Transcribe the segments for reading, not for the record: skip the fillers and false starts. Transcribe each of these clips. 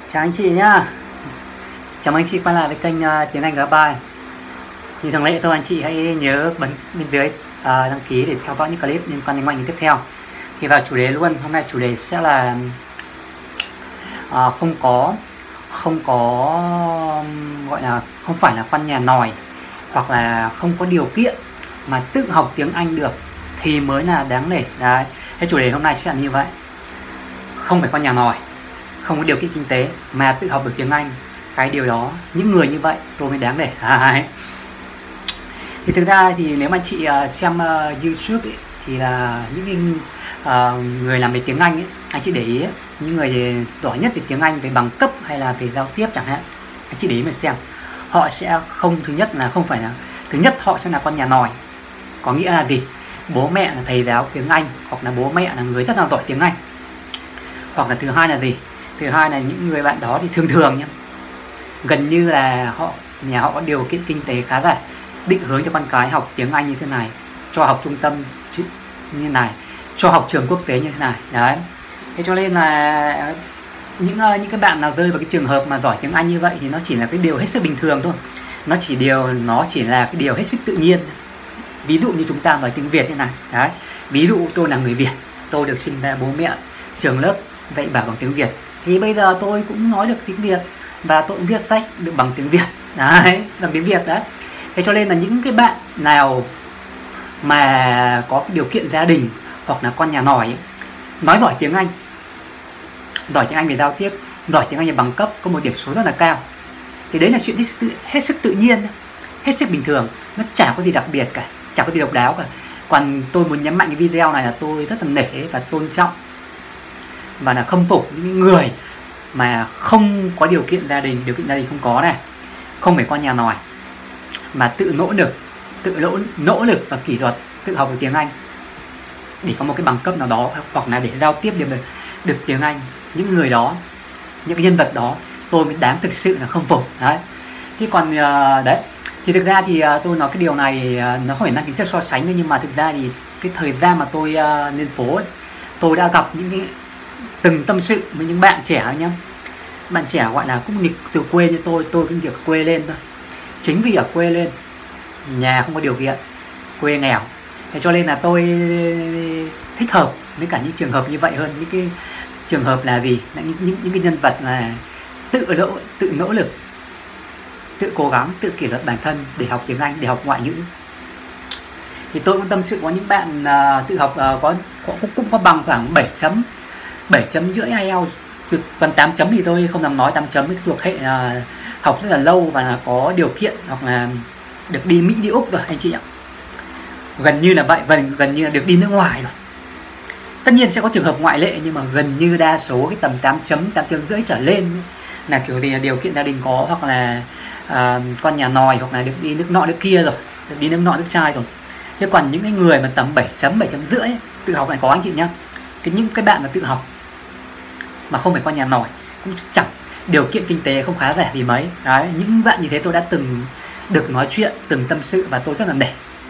Chào anh chị nhá. Chào mừng anh chị quay lại với kênh tiếng Anh G3. Như thường lệ thôi, anh chị hãy nhớ bấm bên dưới đăng ký để theo dõi những clip liên quan đến ngoại ngữ tiếp theo. Thì vào chủ đề luôn, hôm nay chủ đề sẽ là không có gọi là không phải là con nhà nòi hoặc là không có điều kiện mà tự học tiếng Anh được thì mới là đáng nể. Đấy, cái chủ đề hôm nay sẽ là như vậy. Không phải con nhà nòi, không có điều kiện kinh tế mà tự học được tiếng Anh, cái điều đó những người như vậy tôi mới đáng để. Thì thực ra thì nếu mà anh chị xem YouTube ấy, thì là những người làm về tiếng Anh ấy, anh chị để ý ấy, những người giỏi nhất về tiếng Anh về bằng cấp hay là về giao tiếp chẳng hạn, anh chị để ý mà xem, họ sẽ không, thứ nhất là không phải là, thứ nhất họ sẽ là con nhà nòi, có nghĩa là gì, bố mẹ là thầy giáo tiếng Anh hoặc là bố mẹ là người rất là giỏi tiếng Anh, hoặc là thứ hai là gì, thứ hai là những người bạn đó thì thường nhé, gần như là nhà họ có điều kiện kinh tế khá là định hướng cho con cái học tiếng Anh như thế này, cho học trung tâm như này, cho học trường quốc tế như thế này. Đấy, thế cho nên là những cái bạn nào rơi vào cái trường hợp mà giỏi tiếng Anh như vậy thì nó chỉ là cái điều hết sức bình thường thôi, nó chỉ là cái điều hết sức tự nhiên. Ví dụ như chúng ta nói tiếng Việt như này. Đấy, ví dụ tôi là người Việt, tôi được sinh ra bố mẹ trường lớp dạy bảo bằng tiếng Việt, thì bây giờ tôi cũng nói được tiếng Việt và tôi cũng viết sách được bằng tiếng Việt. Đấy, bằng tiếng Việt đấy. Thế cho nên là những cái bạn nào mà có cái điều kiện gia đình hoặc là con nhà nòi ấy, nói giỏi tiếng Anh về giao tiếp, giỏi tiếng Anh về bằng cấp, có một điểm số rất là cao, thì đấy là chuyện hết sức tự nhiên, hết sức bình thường, nó chả có gì đặc biệt cả, chả có gì độc đáo cả. Còn tôi muốn nhấn mạnh cái video này là tôi rất là nể và tôn trọng và là khâm phục những người mà không có điều kiện gia đình không có này, không phải con nhà nòi, mà tự nỗ lực và kỷ luật tự học được tiếng Anh để có một cái bằng cấp nào đó, hoặc là để giao tiếp được tiếng Anh. Những người đó, những nhân vật đó tôi mới đáng thực sự là khâm phục. Đấy, thế còn đấy thì thực ra thì tôi nói cái điều này nó không phải mang tính chất so sánh, nhưng mà thực ra thì cái thời gian mà tôi lên phố ấy, tôi đã gặp từng tâm sự với những bạn trẻ nhá, bạn trẻ gọi là cũng nghịch từ quê như tôi cũng được quê lên thôi. Chính vì ở quê lên, nhà không có điều kiện, quê nghèo, thế cho nên là tôi thích hợp với cả những trường hợp như vậy hơn. Những cái trường hợp là gì, là những cái nhân vật là tự nỗ lực, tự cố gắng, tự kỷ luật bản thân để học tiếng Anh, để học ngoại ngữ. Thì tôi cũng tâm sự có những bạn tự học cũng có bằng khoảng 7 chấm rưỡi IELTS, còn 8 chấm thì tôi không dám nói. 8 chấm thuộc hệ học rất là lâu và là có điều kiện hoặc là được đi Mỹ, đi Úc rồi anh chị ạ, gần như là vậy, gần như là được đi nước ngoài rồi. Tất nhiên sẽ có trường hợp ngoại lệ, nhưng mà gần như đa số cái tầm 8 chấm rưỡi trở lên là kiểu gì là điều kiện gia đình có, hoặc là con nhà nòi, hoặc là được đi nước nọ nước kia rồi, được đi nước nọ nước chai rồi. Thế còn những cái người mà tầm 7 chấm rưỡi tự học này có anh chị nhá. Những cái bạn mà tự học mà không phải con nhà nòi, cũng chẳng điều kiện kinh tế không khá rẻ gì mấy. Đấy, những bạn như thế tôi đã từng được nói chuyện, từng tâm sự và tôi rất là nể.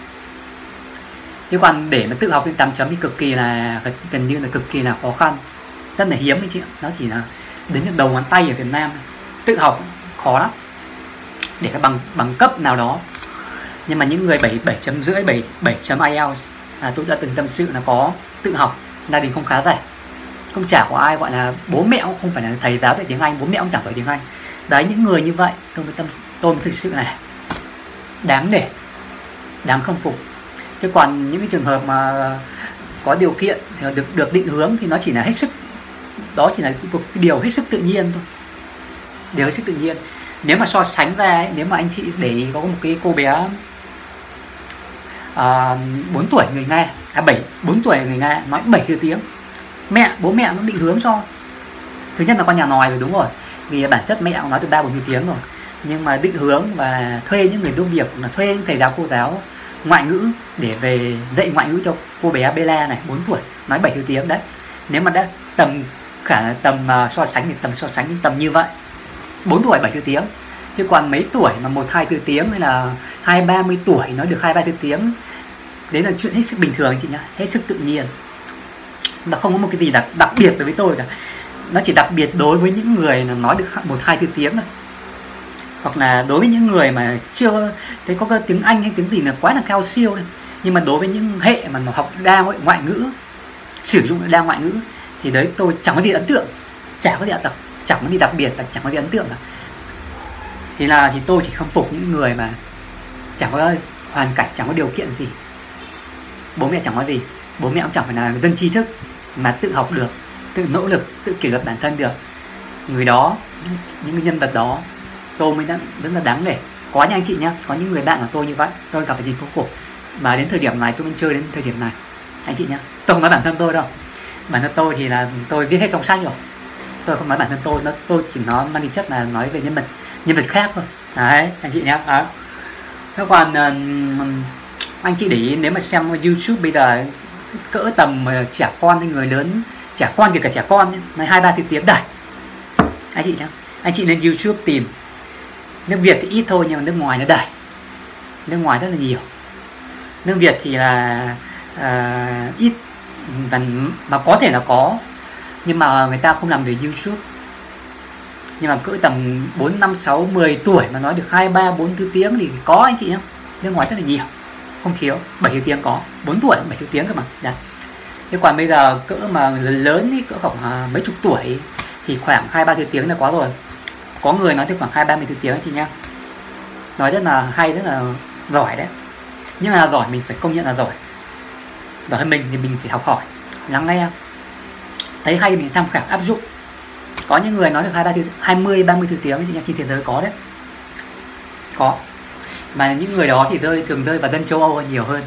Chứ còn để mà tự học đến 8 chấm thì gần như là cực kỳ là khó khăn, rất là hiếm anh chị ạ. Nó chỉ là đến đầu ngón tay ở Việt Nam, tự học khó lắm để cái bằng cấp nào đó. Nhưng mà những người 7 chấm rưỡi, 7 chấm IELTS tôi đã từng tâm sự là có tự học, gia đình không khá rẻ, không chả có ai gọi là bố mẹ cũng không phải là thầy giáo dạy tiếng Anh, bố mẹ cũng chẳng giỏi tiếng Anh. Đấy, những người như vậy tôi thực sự là đáng nể, đáng khâm phục. Chứ còn những cái trường hợp mà có điều kiện được định hướng thì nó chỉ là hết sức, đó chỉ là một điều hết sức tự nhiên thôi, điều hết sức tự nhiên. Nếu mà so sánh ra ấy, nếu mà anh chị để ý, có một cái cô bé 4 tuổi người Nga, 4 tuổi người Nga nói 7 thứ tiếng. Bố mẹ nó định hướng cho, thứ nhất là con nhà nòi rồi, đúng rồi, vì bản chất mẹ cũng nói từ 3-4 thứ tiếng rồi, nhưng mà định hướng và thuê những người giúp việc, là thuê những thầy giáo cô giáo ngoại ngữ để về dạy ngoại ngữ cho cô bé Bella này, 4 tuổi nói 7 thứ tiếng. Đấy, nếu mà đã so sánh thì tầm như vậy, 4 tuổi 7 thứ tiếng. Chứ còn mấy tuổi mà 1-2 thứ tiếng, hay là 20-30 tuổi nói được 2-3 thứ tiếng, đấy là chuyện hết sức bình thường chị nhá, hết sức tự nhiên. Nó không có một cái gì đặc biệt đối với tôi cả. nó chỉ đặc biệt đối với những người là nói được 1, 2 thứ tiếng thôi, hoặc là đối với những người mà chưa thấy có cái tiếng Anh hay tiếng gì là quá là cao siêu này. Nhưng mà đối với những hệ mà nó học đa ngoại ngữ, sử dụng đa ngoại ngữ thì đấy tôi chẳng có gì ấn tượng, chẳng có gì đặc biệt và chẳng có gì ấn tượng cả. Thì tôi chỉ khâm phục những người mà chẳng có hoàn cảnh, chẳng có điều kiện gì, bố mẹ chẳng có gì, bố mẹ cũng chẳng phải là dân trí thức, mà tự học được, tự nỗ lực, tự kỷ luật bản thân được. Người đó, những nhân vật đó tôi mới rất là đáng để. Có những anh chị nhá, có những người bạn của tôi như vậy, tôi gặp ở trên phố cổ mà đến thời điểm này tôi vẫn chơi đến thời điểm này anh chị nhá. Tôi không nói bản thân tôi đâu, bản thân tôi thì là tôi viết hết trong sách rồi, tôi không nói bản thân tôi chỉ nói mang tính chất là nói về nhân vật khác thôi đấy anh chị nhá. Thế còn anh chị để ý, nếu mà xem YouTube bây giờ cỡ tầm trẻ con hay người lớn, trẻ con kể cả trẻ con nhé, nói 2, 3 thứ tiếng đầy anh chị nhá. Anh chị lên YouTube tìm, nước Việt thì ít thôi nhưng mà nước ngoài nó đầy, nước ngoài rất là nhiều. Nước Việt thì là ít mà có thể là có, nhưng mà người ta không làm về YouTube. Nhưng mà cỡ tầm 4, 5, 6, 10 tuổi mà nói được 2, 3, 4 thứ tiếng thì có anh chị nhá. Nước ngoài rất là nhiều, không thiếu. 7 thứ tiếng có, 4 tuổi 7 thứ tiếng cơ mà. Đấy. Thế còn bây giờ cỡ mà lớn ý, cỡ khoảng mấy chục tuổi thì khoảng 2, 3 thứ tiếng là có rồi. Có người nói được khoảng 2, 30 thứ tiếng anh chị nhá. Nói rất là hay, rất là giỏi đấy. Nhưng mà giỏi mình phải công nhận là giỏi. Giỏi hơn mình thì mình phải học hỏi, lắng nghe, thấy hay mình tham khảo áp dụng. Có những người nói được 20, 30 thứ tiếng thì thế giới có đấy. Có. Mà những người đó thì thường rơi vào dân châu Âu nhiều hơn.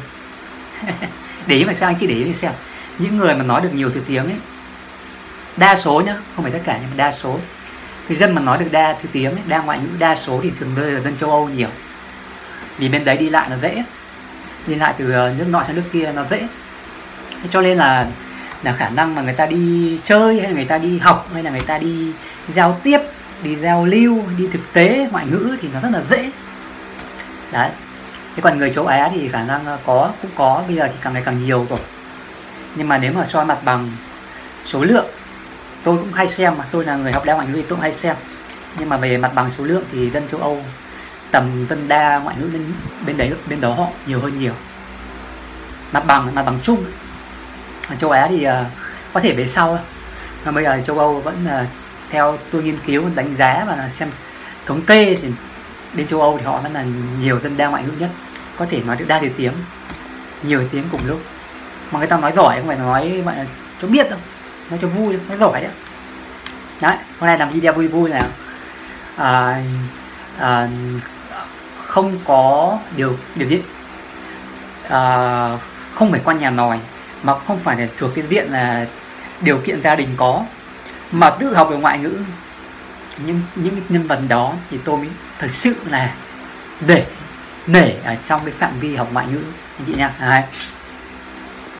Để ý mà sao anh chị để ý xem. Những người mà nói được nhiều thứ tiếng ấy, đa số nhá, không phải tất cả nhưng mà đa số, cái dân mà nói được đa thứ tiếng ấy, đa ngoại ngữ đa số thì thường rơi vào dân châu Âu nhiều. Vì bên đấy đi lại nó dễ, đi lại từ nước nọ sang nước kia nó dễ. Thế cho nên là khả năng mà người ta đi chơi hay là người ta đi học hay là người ta đi giao tiếp, đi giao lưu, đi thực tế ngoại ngữ thì nó rất là dễ. Đấy. Thế còn người châu Á thì khả năng cũng có, bây giờ thì càng ngày càng nhiều rồi. Nhưng mà nếu mà so mặt bằng số lượng, tôi cũng hay xem mà, tôi là người học đa ngoại ngữ thì tôi cũng hay xem. Nhưng mà về mặt bằng số lượng thì dân châu Âu tầm dân đa ngoại ngữ bên đó họ nhiều hơn nhiều. Mặt bằng chung. Châu Á thì có thể về sau, mà bây giờ châu Âu vẫn theo tôi nghiên cứu đánh giá và xem thống kê thì bên châu Âu thì họ vẫn là nhiều dân đa ngoại ngữ nhất, có thể nói được đa thứ tiếng, nhiều tiếng cùng lúc. Mà người ta nói giỏi không phải nói gọi là cho biết đâu, nói cho vui, nói giỏi đấy. Đấy, hôm nay làm video vui là không có điều kiện, không phải con nhà nòi, mà không phải là thuộc cái diện là điều kiện gia đình có, mà tự học về ngoại ngữ. Những nhân vật đó thì tôi mới thực sự là nể ở trong cái phạm vi học ngoại ngữ anh chị nha.